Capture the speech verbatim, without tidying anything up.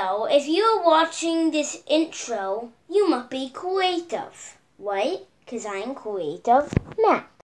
So, if you're watching this intro, you must be creative, right? Because I'm creative, Matt.